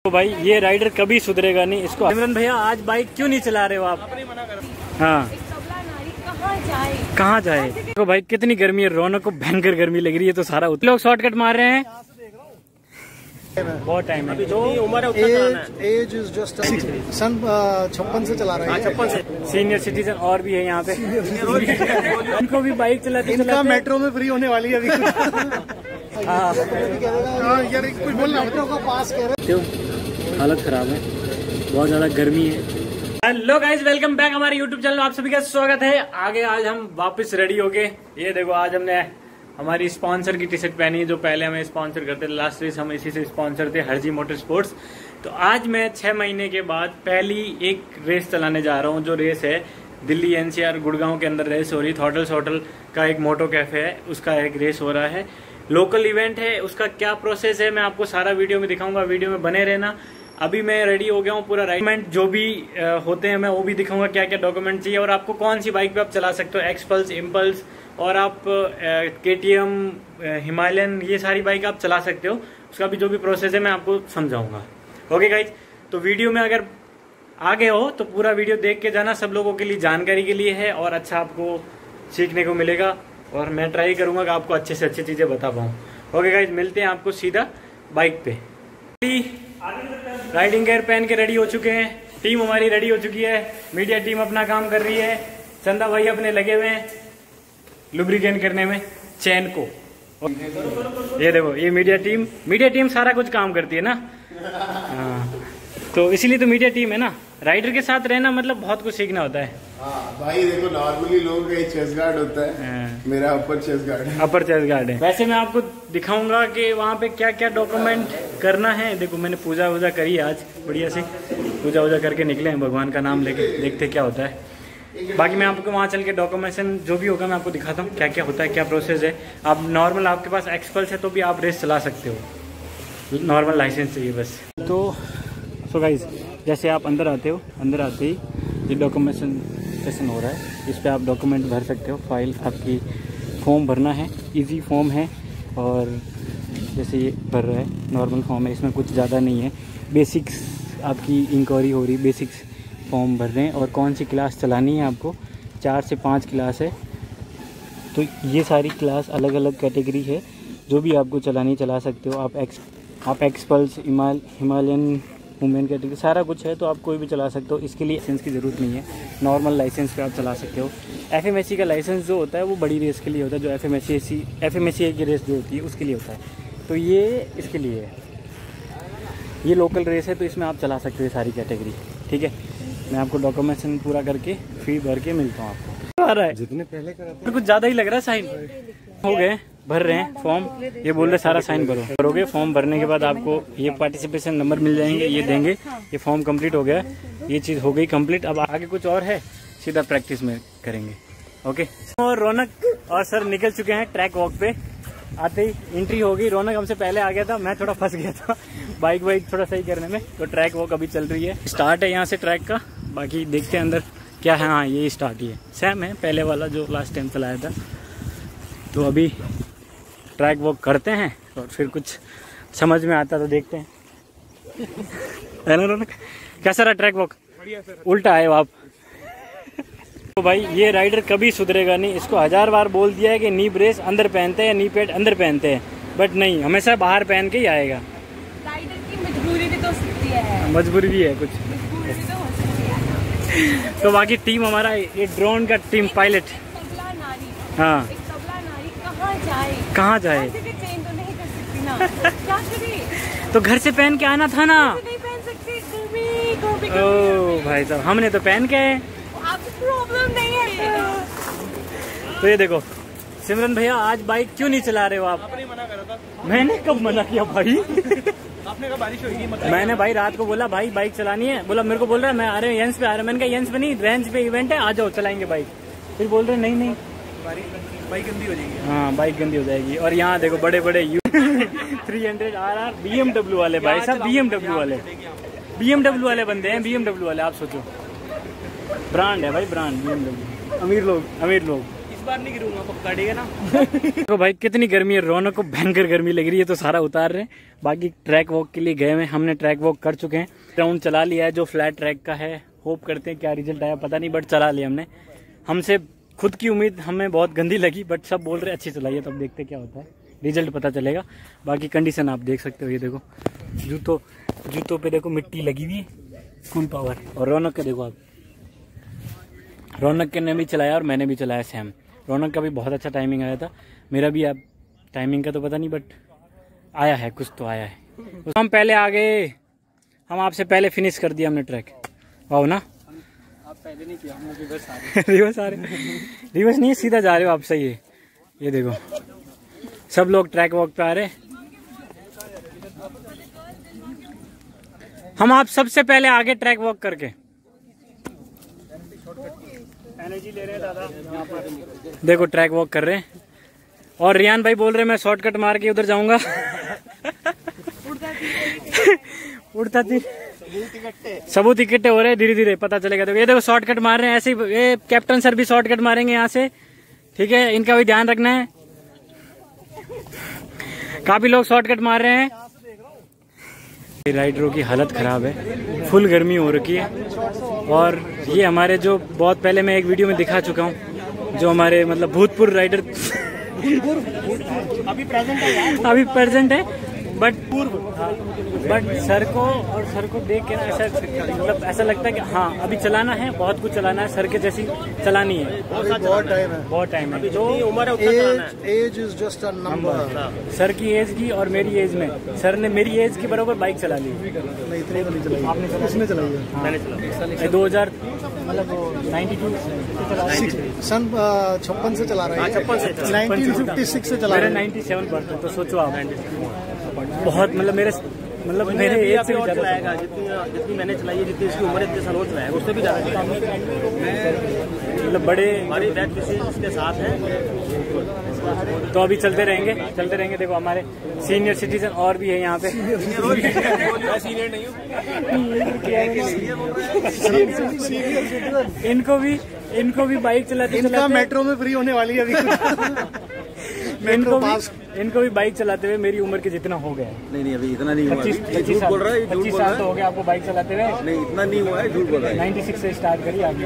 तो भाई ये राइडर कभी सुधरेगा नहीं इसको। सिमरन भैया आज बाइक क्यों नहीं चला रहे हो आप? हाँ कहाँ जाए? तो भाई कितनी गर्मी है, रौनक को भयंकर गर्मी लग रही है तो सारा लोग शॉर्टकट मार रहे हैं। बहुत टाइम है, जो उम्र है उतना एज इज जस्ट सन 56 से चला रहे हैं। 56 से सीनियर सिटीजन और भी है यहाँ पे उनको भी बाइक चलाते इनका मेट्रो में फ्री होने वाली है अभी। हाँ यार कुछ बोलना, मेट्रो का पास कह रहे हैं। हालत खराब है, बहुत ज्यादा गर्मी है। हेलो गाइज, वेलकम बैक हमारे यूट्यूब चैनल। आप सभी का स्वागत है। आगे आज हम वापस रेडी हो गए। ये देखो आज हमने हमारी स्पॉन्सर की टी शर्ट पहनी है, जो पहले हमें स्पॉन्सर करते थे। लास्ट रेस हम इसी से स्पॉन्सर थे, हरजी मोटर स्पोर्ट्स। तो आज मैं 6 महीने के बाद पहली एक रेस चलाने जा रहा हूँ, जो रेस है दिल्ली एनसीआर गुड़गांव के अंदर रेस हो रही। थॉटल्स होटल का एक मोटो कैफे है, उसका एक रेस हो रहा है। लोकल इवेंट है, उसका क्या प्रोसेस है मैं आपको सारा वीडियो में दिखाऊंगा, वीडियो में बने रहना। अभी मैं रेडी हो गया हूँ पूरा। डॉक्यूमेंट जो भी होते हैं मैं वो भी दिखाऊंगा, क्या क्या डॉक्यूमेंट चाहिए और आपको कौन सी बाइक पे आप चला सकते हो। एक्सपल्स, इम्पल्स और आप केटीएम, हिमालयन, ये सारी बाइक आप चला सकते हो। उसका भी जो भी प्रोसेस है मैं आपको समझाऊंगा। ओके गाइज, तो वीडियो में अगर आगे हो तो पूरा वीडियो देख के जाना, सब लोगों के लिए जानकारी के लिए है और अच्छा आपको सीखने को मिलेगा। और मैं ट्राई करूंगा कि आपको अच्छे से अच्छी चीजें बता पाऊँ। ओके गाइज, मिलते हैं आपको सीधा बाइक पे। राइडिंग गेयर पहन के रेडी हो चुके हैं, टीम हमारी रेडी हो चुकी है, मीडिया टीम अपना काम कर रही है, चंदा भाई अपने लगे हुए हैं लुब्रिकेट करने में चैन को। ये देखो ये मीडिया टीम सारा कुछ काम करती है ना। हाँ, तो इसीलिए तो मीडिया टीम है ना। राइडर के साथ रहना मतलब बहुत कुछ सीखना होता है। भाई देखो नॉर्मली लोगों का चेस्ट गार्ड होता है, मेरा अपर चेस्ट गार्ड है। अपर चेस्ट गार्ड है। वैसे मैं आपको दिखाऊंगा कि वहाँ पे क्या क्या डॉक्यूमेंट करना है। देखो मैंने पूजा वूजा करी आज बढ़िया से, पूजा वूजा करके निकले हैं भगवान का नाम लेके, देखते क्या होता है। बाकी मैं आपको वहाँ चल के डॉक्यूमेंटेशन जो भी होगा मैं आपको दिखाता हूँ क्या क्या होता है, क्या प्रोसेस है। आप नॉर्मल आपके पास एक्सपल्स है तो भी आप रेस चला सकते हो, नॉर्मल लाइसेंस चाहिए बस। तो गाइज जैसे आप अंदर आते हो, अंदर आते ही ये डॉक्यूमेंटेशन सेशन हो रहा है। इस पर आप डॉक्यूमेंट भर सकते हो। फाइल आपकी फॉर्म भरना है, इजी फॉर्म है और जैसे ये भर रहा है नॉर्मल फॉर्म है, इसमें कुछ ज़्यादा नहीं है। बेसिक्स आपकी इंक्वायरी हो रही, बेसिक्स फॉर्म भर रहे हैं और कौन सी क्लास चलानी है आपको। 4 से 5 क्लास है, तो ये सारी क्लास अलग अलग कैटेगरी है, जो भी आपको चलानी चला सकते हो। आप एक्सपल्स, हिमालयन, वुमेन कैटेगरी सारा कुछ है, तो आप कोई भी चला सकते हो। इसके लिए लाइसेंस की ज़रूरत नहीं है, नॉर्मल लाइसेंस पे आप चला सकते हो। एफएमएससी का लाइसेंस जो होता है वो बड़ी रेस के लिए होता है, जो एफएमएससी की रेस जो होती है उसके लिए होता है, तो ये इसके लिए है। ये लोकल रेस है तो इसमें आप चला सकते हो सारी कैटेगरी। ठीक है, मैं आपको डॉक्यूमेंटेशन पूरा करके फी भर के मिलता हूँ आपको। आ रहा है जितने पहले करा कुछ ज़्यादा ही लग रहा है। साइन हो गए, भर रहे हैं फॉर्म। ये बोल रहे सारा साइन करोगे। फॉर्म भरने के बाद आपको ये पार्टिसिपेशन नंबर मिल जाएंगे, ये देंगे। ये फॉर्म कंप्लीट हो गया, ये चीज़ हो गई कंप्लीट। अब आगे कुछ और है, सीधा प्रैक्टिस में करेंगे। ओके, और रौनक और सर निकल चुके हैं ट्रैक वॉक पे। आते ही एंट्री हो गई। रौनक हमसे पहले आ गया था, मैं थोड़ा फंस गया था बाइक थोड़ा सही करने में। तो ट्रैक वॉक अभी चल रही है, स्टार्ट है यहाँ से ट्रैक का। बाकी देखते हैं अंदर क्या है। हाँ ये स्टार्ट ही है, सेम है पहले वाला जो लास्ट टाइम चलाया था। तो अभी ट्रैक वॉक करते हैं और फिर कुछ समझ में आता तो देखते हैं। है ना रौनक, कैसा रहा ट्रैक वॉक? बढ़िया सर। उल्टा आए हो आप। तो भाई ये राइडर कभी सुधरेगा नहीं। इसको 1000 बार बोल दिया है कि नी ब्रेस अंदर पहनते हैं, नी पैड अंदर पहनते हैं, बट नहीं, हमेशा बाहर पहन के ही आएगा। राइडर की मजबूरी भी तो सकती है, मजबूरी भी है कुछ। मजबूरी भी तो हो सकती है। तो बाकी टीम हमारा ये ड्रोन का टीम पायलट। हाँ कहाँ जाए? चेंज तो नहीं कर सकती ना, क्या करें? तो घर से पहन के आना था ना। नहीं पहन सकती। ओ भाई साहब, हमने तो पहन के आए। आपको प्रॉब्लम नहीं है। तो ये देखो सिमरन भैया आज बाइक क्यों नहीं चला रहे हो आप? आपने मना करा था। मैंने कब मना किया भाई? आपने कहा बारिश होगी मत। मैंने भाई रात को बोला भाई बाइक चलानी है, बोला मेरे को बोल रहा है मैं आ रहा हूँ यंस पे आ रहा है। मैंने कहा यंस पे नहीं, रेंज पे इवेंट है, आ जाओ चलाएंगे बाइक। फिर बोल रहे नहीं बाइक गंदी हो जाएगी। हाँ बाइक गंदी हो जाएगी। और यहाँ देखो बड़े बड़े 300 RR BMW वाले भाई साहब, BMW वाले बंदे हैं, BMW वाले। आप सोचो, ब्रांड है भाई, ब्रांड BMW। अमीर लोग बार नहीं गिरूंगा पक्का, ठीक है ना। तो भाई कितनी गर्मी है, रौनक को भयंकर गर्मी लग रही है तो सारा उतार रहे हैं। बाकी ट्रैक वॉक के लिए गए हुए, हमने ट्रैक वॉक कर चुके हैं, राउंड चला लिया है जो फ्लैट ट्रैक का है। होप करते हैं क्या रिजल्ट आया पता नहीं, बट चला लिया हमने। हमसे खुद की उम्मीद हमें बहुत गंदी लगी, बट सब बोल रहे अच्छी चलाई है, तो अब देखते क्या होता है, रिजल्ट पता चलेगा। बाकी कंडीशन आप देख सकते हो, ये देखो जूतों पे देखो मिट्टी लगी हुई है, फुल पावर। और रौनक का देखो आप, रौनक ने भी चलाया और मैंने भी चलाया सेम। रौनक का भी बहुत अच्छा टाइमिंग आया था, मेरा भी अब टाइमिंग का तो पता नहीं, बट आया है, कुछ तो आया है। हम पहले आ गए, हम आपसे पहले फिनिश कर दिया हमने ट्रैक। वाह ना, आप पहले नहीं किया, हम रिवर्स आ रहे। रिवर्स नहीं, सीधा जा रहे हो आप, सही है। ये देखो सब लोग ट्रैक वॉक पे आ रहे, हम आप सबसे पहले आगे ट्रैक वॉक करके एनर्जी ले रहे हैं दादा। देखो ट्रैक वॉक कर रहे हैं, और रियान भाई बोल रहे हैं मैं शॉर्टकट मार के उधर जाऊंगा। उड़ता थी, सबूत इकट्ठे हो रहे हैं, धीरे धीरे पता चलेगा। देखो ये देखो शॉर्टकट मार रहे हैं ऐसे, ये कैप्टन सर भी शॉर्टकट मारेंगे यहाँ से, ठीक है, इनका भी ध्यान रखना है। काफी लोग शॉर्टकट मार रहे हैं। राइडरों की हालत खराब है, फुल गर्मी हो रखी है। और ये हमारे जो बहुत पहले मैं एक वीडियो में दिखा चुका हूँ, जो हमारे मतलब भूतपूर्व राइडर अभी प्रेजेंट है, बट सर को देख के ना ऐसा मतलब ऐसा लगता है कि हाँ अभी चलाना है, बहुत कुछ चलाना है, सर के जैसी चलानी है। बहुत टाइम है, जो उम्र है age is just a number. Sir की एज की और मेरी एज में, सर ने मेरी एज के बराबर बाइक चला ली। नहीं इतनी तो नहीं चलाई, आपने चलाई, किसने चलाई है? मैंने चला 2000 मतलब 92 सन 56 से चला रहा है, 1956 से चला रहा है। 97 पर तो सोचो आप, बहुत मतलब मेरे एज से भी ज्यादा चलाएगा, जितनी मैंने चलाई है, जितनी इसकी उम्र है, इतने साल हो चलाएगा, उससे भी ज्यादा मतलब बड़े हमारी बैच इसके साथ है। तो अभी चलते रहेंगे। देखो हमारे सीनियर सिटीजन और भी है यहाँ पे। सीनियर नहीं हूँ, इनको भी बाइक चलाते मेट्रो में फ्री होने वाली है अभी। इनको भी बाइक चलाते हुए मेरी उम्र के जितना हो गया। नहीं अभी इतना नहीं हुआ। 25 साल तो हो गया आपको बाइक चलाते हुए? नहीं इतना नहीं हुआ है, झूठ बोल रहा है। 96 से स्टार्ट करी आपने?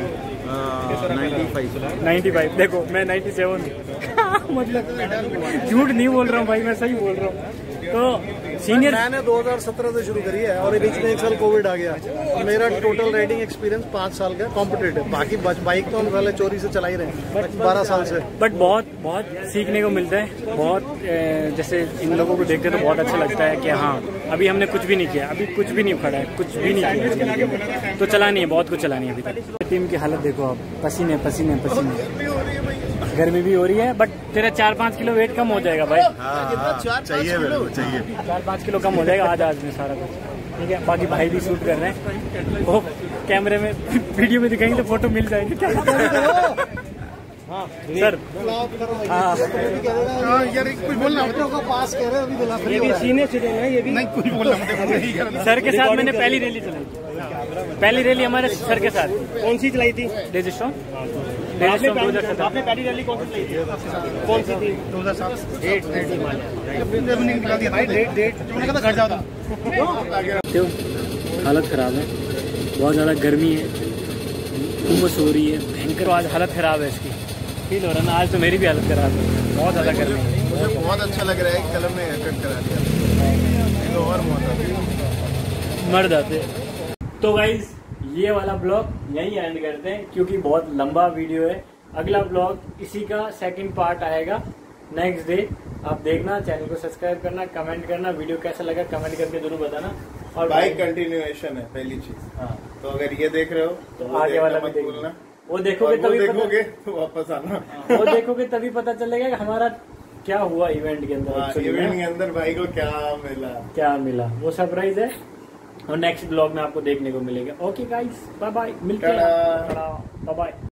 95। देखो मैं 97 मतलब झूठ नहीं बोल रहा हूँ भाई, मैं सही बोल रहा हूँ। तो सीनियर मैंने 2017 से शुरू करी है, और बीच में 1 साल कोविड आ गया। मेरा टोटल राइडिंग एक्सपीरियंस 5 साल का कॉम्पिटेटिव। बाकी बाइक तो हम पहले चोरी से चला ही रहे हैं 12 साल से। बट बहुत सीखने को मिलता है, बहुत जैसे इन लोगों को देखते तो बहुत अच्छा लगता है कि हाँ अभी हमने कुछ भी नहीं किया, अभी कुछ भी नहीं उखड़ा है, कुछ भी नहीं किया, तो चलानी है, बहुत कुछ चलानी है अभी तक। टीम की हालत देखो आप, पसीने। गर्मी भी हो रही है, बट तेरा 4-5 किलो वेट कम हो जाएगा भाई। चाहिए 4-5 किलो कम हो जाएगा आज में सारा कुछ, ठीक है। बाकी भाई भी शूट कर रहे हैं, वो कैमरे में वीडियो में दिखाएंगे तो फोटो मिल जाएगी क्या सर? यार कुछ बोलना का पास कह रहे हैं अभी, ये भी सीनियर सिटीजन है, ये भी नहीं कुछ बोलना। सर के साथ मैंने पहली रैली चलाई, पहली रैली हमारे सर के साथ। कौन सी चलाई थी? डेजिस्टोन। आपने पहली रैली कौन सी चलाई थी? कौन सी थी? 2007। डेट घर जाओ तुम। हालत खराब है, बहुत ज़्यादा गर्मी है, उमस हो रही है भयंकर, आज हालत खराब है इसकी, फील हो रहा है ना। आज तो मेरी भी हालत खराब है, बहुत ज़्यादा गर्मी है। मुझे बहुत अच्छा लग रहा है कि कलम ने हेयर कट करा दिया, तो और मर जाते। तो गाइज ये वाला ब्लॉग यहीं एंड करते हैं, क्योंकि बहुत लंबा वीडियो है। अगला ब्लॉग इसी का सेकंड पार्ट आएगा नेक्स्ट डे, आप देखना। चैनल को सब्सक्राइब करना, कमेंट करना, वीडियो कैसा लगा कमेंट करके जरूर बताना। और बाइक कंटिन्यूएशन है पहली चीज। हाँ, तो अगर ये देख रहे हो तो आगे वाला भी मत भूलना, वो देखोगे तभी तो वापस आना। वो देखोगे तभी पता चलेगा कि हमारा क्या हुआ इवेंट के अंदर। इवेंट के अंदर भाई को क्या मिला वो सरप्राइज है, और नेक्स्ट ब्लॉग में आपको देखने को मिलेगा। ओके गाइस, बाय बाय, मिलते हैं, बाय बाय।